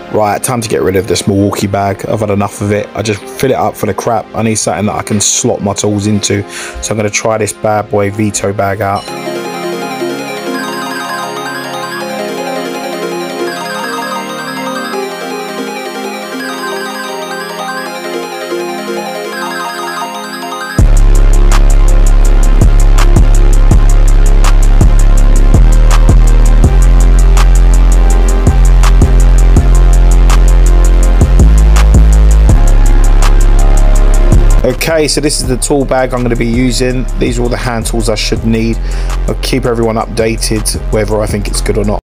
Right, time to get rid of this Milwaukee bag. I've had enough of it. I just fill it up for the crap. I need something that I can slot my tools into. So I'm going to try this bad boy Veto bag out. Okay, so this is the tool bag I'm going to be using. These are all the hand tools I should need. I'll keep everyone updated whether I think it's good or not.